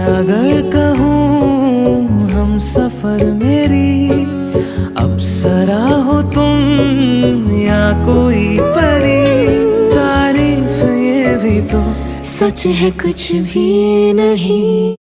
अगर कहूँ हम सफर मेरी अप्सरा हो तुम या कोई परी, तारीफ ये भी तो सच है कुछ भी नहीं।